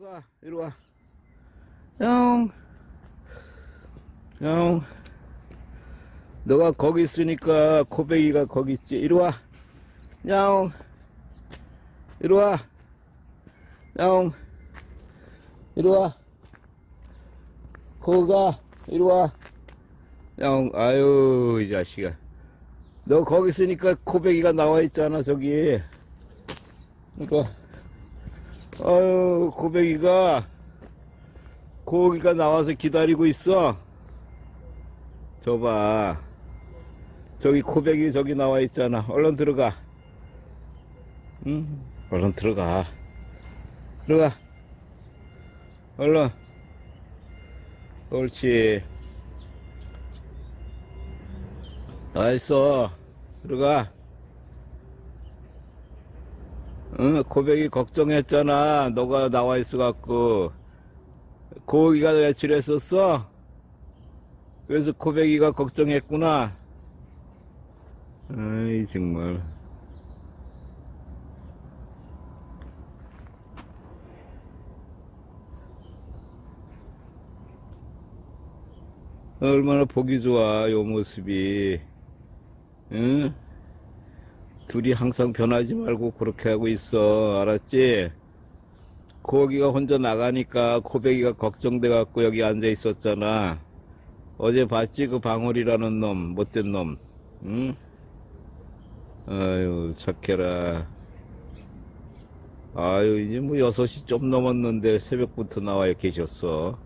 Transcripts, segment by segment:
와, 이리 와. 형, 형, 너가 거기 있으니까 코베기가 거기 있지. 이리 와. 형, 이리 와. 형, 이리 와. 거가, 이리 와. 형, 아유, 이 자식아. 너 거기 있으니까 코베기가 나와 있잖아, 저기. 이리 와. 아유, 코베기가 거기가 나와서 기다리고 있어. 저봐, 저기 코베기 저기 나와 있잖아. 얼른 들어가. 응, 얼른 들어가. 들어가. 얼른. 옳지. 나있어. 들어가. 응, 코베기 걱정했잖아. 너가 나와 있어갖고. 거기가 외출했었어? 그래서 코베기가 걱정했구나. 아이, 정말. 얼마나 보기 좋아, 요 모습이. 응? 둘이 항상 변하지 말고 그렇게 하고 있어. 알았지? 거기가 혼자 나가니까 코베기가 걱정돼 갖고 여기 앉아 있었잖아. 어제 봤지? 그 방울이라는 놈, 못된 놈. 응? 아유, 착해라. 아유, 이제 뭐 6시 좀 넘었는데 새벽부터 나와 계셨어.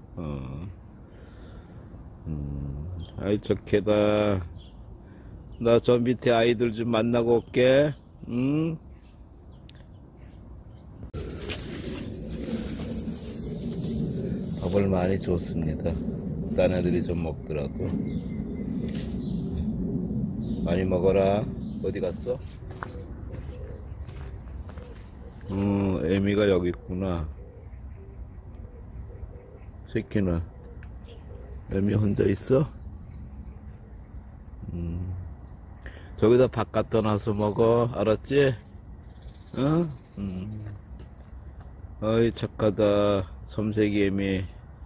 아이, 착해다. 나 저 밑에 아이들 좀 만나고 올게. 응? 밥을 많이 줬습니다. 딴 애들이 좀 먹더라고. 많이 먹어라. 어디 갔어? 애미가 여기 있구나. 새끼는 애미 혼자 있어? 저기다 밥 갖다 놔서 먹어. 알았지? 응? 어이, 착하다. 섬세기 애미.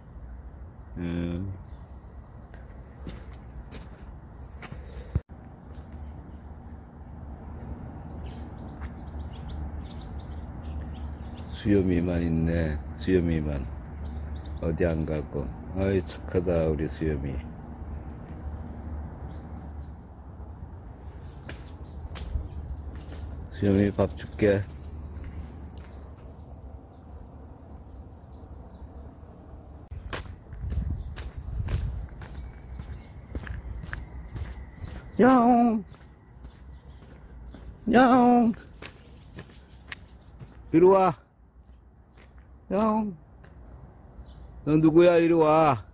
수염이만 있네. 수염이만. 어디 안 가고. 어이, 착하다, 우리 수염이. 수염이 밥 줄게. 야옹, 야옹, 이리 와. 야옹, 너 누구야? 이리 와.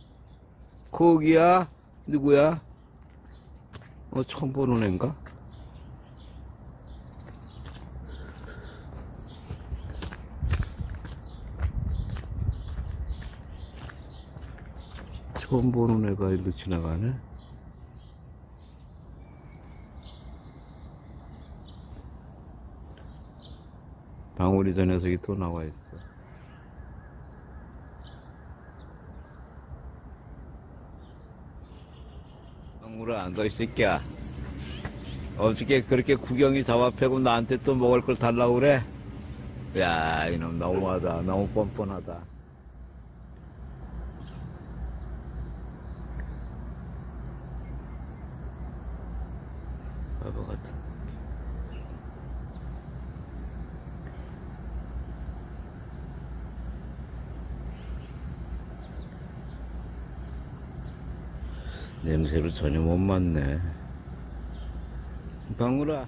거기야? 누구야? 처음 보는 앤가? 처음 보는 애가 일로 지나가네? 방울이 저 녀석이 또 나와 있어. 방울아, 너 이 새끼야. 어저께 그렇게 구경이 잡아패고 나한테 또 먹을 걸 달라고 그래? 야, 이놈 너무하다. 너무 뻔뻔하다. 바보 같은. 냄새를 전혀 못 맡네. 방울아.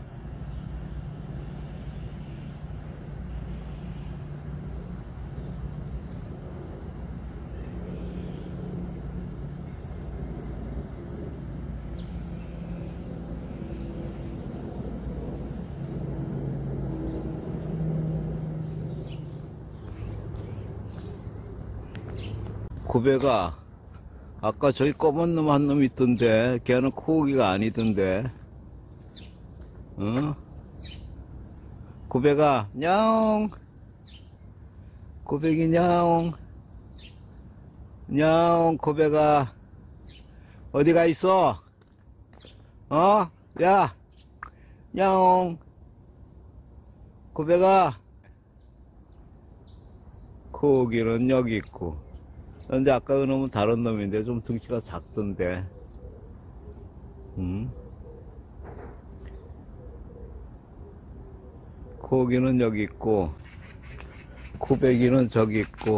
고배가 아까 저기 검은 놈 한 놈 있던데 걔는 코우기가 아니던데. 어? 고배가 냥 고백이 냐옹. 냐옹, 고백아. 어디 가 있어? 어? 야! 냐옹. 고백아. 코기는 여기 있고. 근데 아까 그 놈은 다른 놈인데 좀 등치가 작던데. 코기는 여기 있고, 코배기는 저기 있고.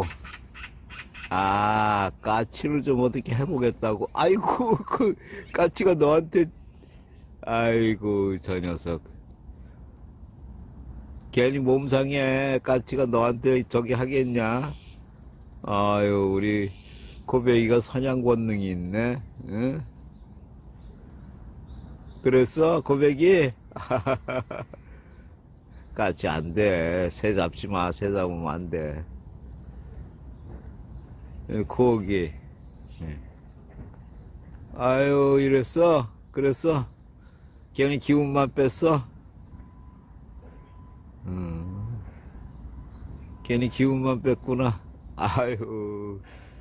아, 까치를 좀 어떻게 해보겠다고. 아이고, 그 까치가 너한테. 아이고, 저 녀석. 괜히 몸 상해. 까치가 너한테 저기 하겠냐? 아유, 우리 코배기가 사냥 본능이 있네. 응? 그랬어, 코배기? 까치 안 돼. 새 잡지 마. 새 잡으면 안 돼. 코기. 아유, 이랬어? 그랬어? 괜히 기운만 뺐어? 괜히 기운만 뺐구나. 아유.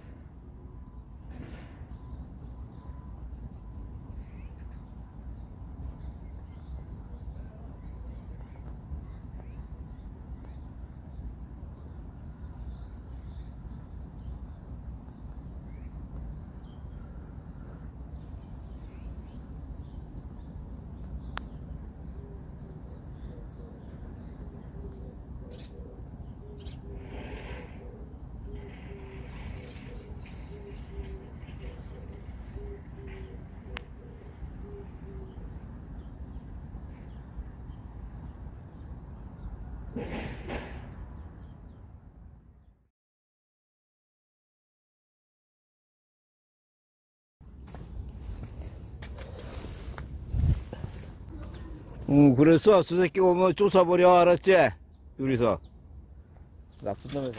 그랬어. 수새끼 오면 쫓아버려. 알았지? 둘이서. 나쁜 놈에서.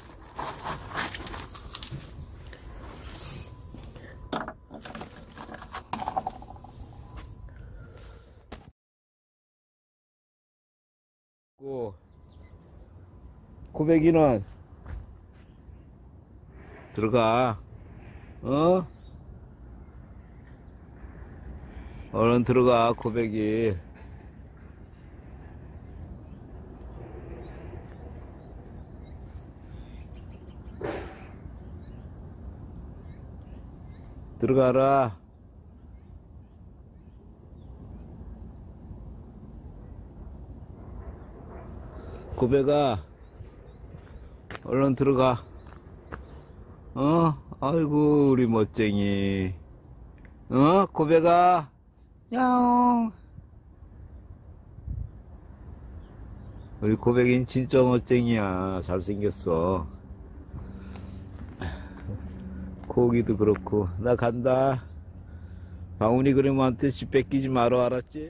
고백이는 들어가. 어? 얼른 들어가, 고백이. 들어가라. 고백아, 얼른 들어가. 어? 아이고, 우리 멋쟁이. 어? 고백아. 야옹. 우리 고백이는 진짜 멋쟁이야. 잘생겼어. 고기도 그렇고. 나 간다. 방훈이 그림한테 집 뺏기지 마라. 알았지?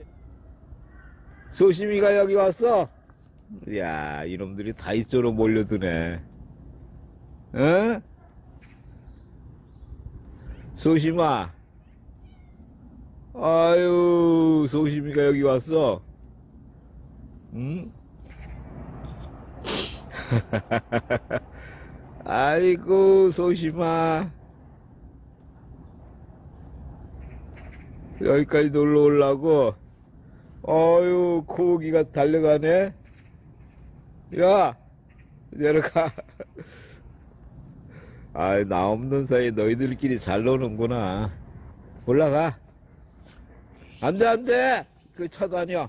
소심이가 여기 왔어. 야, 이놈들이 다 이쪽으로 몰려드네. 어? 소심아. 아유, 소심이가 여기 왔어. 응? 아이고, 소심아. 여기까지 놀러 오려고. 어유, 코기가 달려가네. 야, 내려가. 아, 나 없는 사이에 너희들끼리 잘 노는구나. 올라가. 안 돼, 안 돼. 그 차다녀.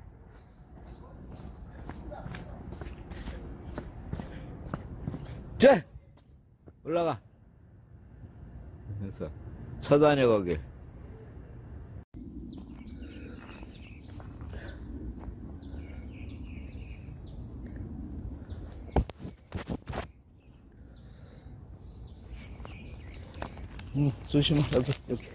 자, 올라가. 그래서 차다녀 거기. 조심해. 여기.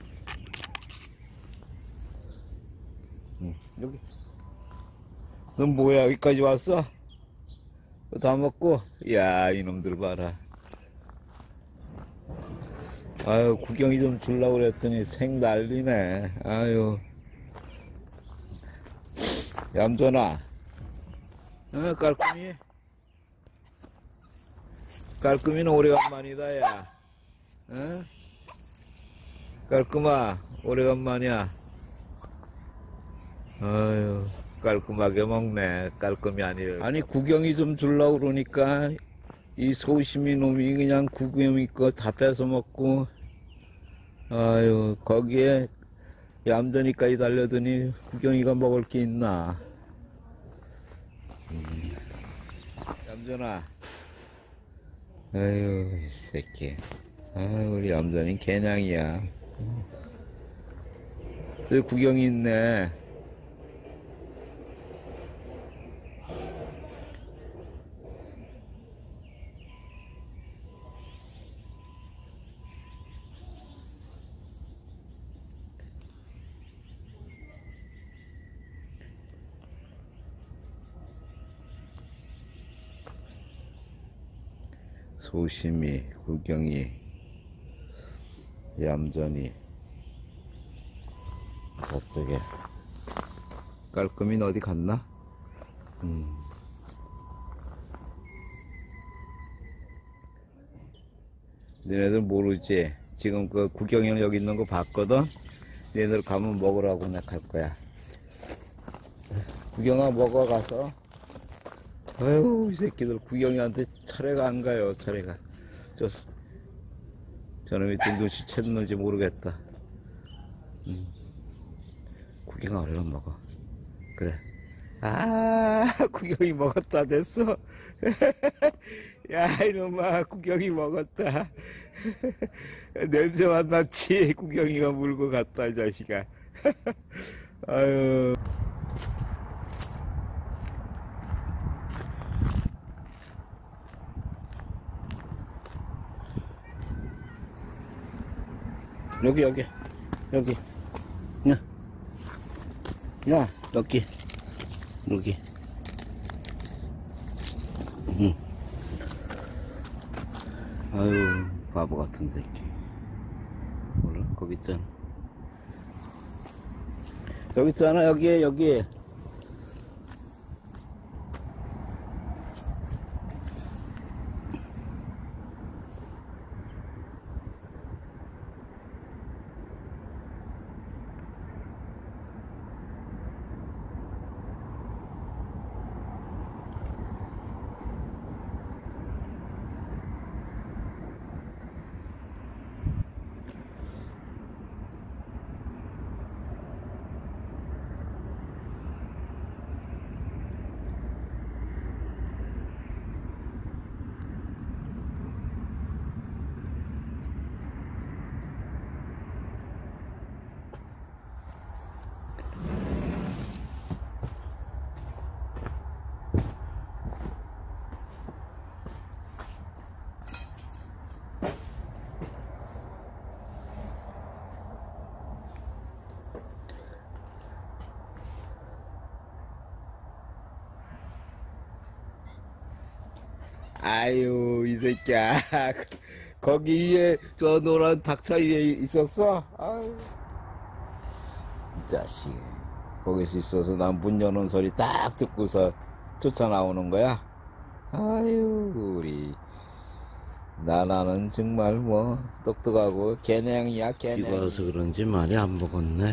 여기. 넌 뭐야, 여기까지 왔어? 다 먹고? 야, 이놈들 봐라. 아유, 구경이 좀 주려고 그랬더니 생 난리네. 아유. 얌전아. 깔끔히. 깔끔이는 오래간만이다, 야. 응? 깔끔아, 오래간만이야. 아유, 깔끔하게 먹네. 깔끔이 아니라. 아니, 구경이 좀 주려고 그러니까, 이 소심이 놈이 그냥 구경이 거 다 뺏어 먹고, 아유, 거기에 얌전히까지 달려더니 구경이가 먹을 게 있나. 얌전아. 아유, 이 새끼. 아유, 우리 얌전히 개냥이야. 여기 구경이 있네. 소심이, 구경이, 얌전히. 저쪽에 깔끔이는 어디 갔나? 너네들 모르지? 지금 그 구경이는 여기 있는 거 봤거든? 너네들 가면 먹으라고 내가 갈 거야. 구경아 먹어 가서. 아유, 이 새끼들 구경이한테 차례가 안 가요, 차례가. 저놈이 눈치 챘는지 모르겠다. 구경아 얼른 먹어. 그래. 아, 구경이 먹었다 됐어. 야, 이놈아, 구경이 먹었다. 냄새만 났지. 구경이가 물고 갔다, 이 자식아. 아유. 여기. 야, 여기. 아유, 바보 같은 새끼. 몰라, 거기 있잖아. 여기 있잖아, 여기. 아유, 이 새끼야. 거기 위에 저 노란 닥쳐 위에 있었어? 아유. 이 자식. 거기서 있어서 난 문 여는 소리 딱 듣고서 쫓아나오는 거야? 아유, 우리. 나는 정말 뭐, 똑똑하고 개냥이야, 개냥. 비가 와서 그런지 많이 안 먹었네.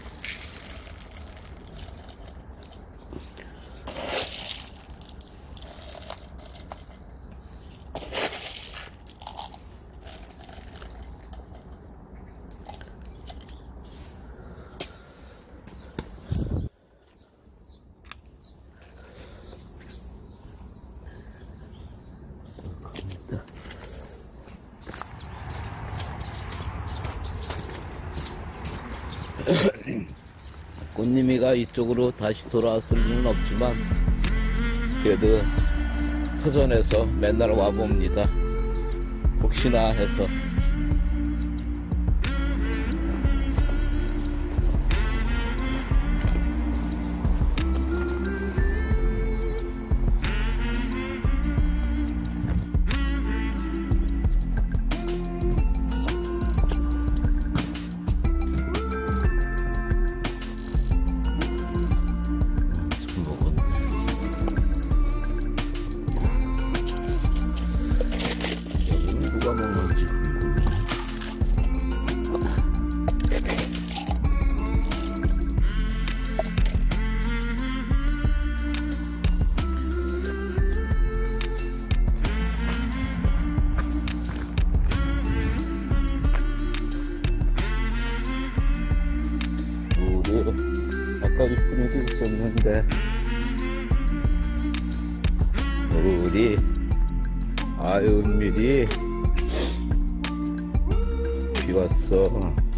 꽃님이가 이쪽으로 다시 돌아왔을 리는 없지만 그래도 터전에서 맨날 와봅니다. 혹시나 해서. 있고, 아까 이쁜 애도 있었는데, 우리 아유 은밀히 비 왔어.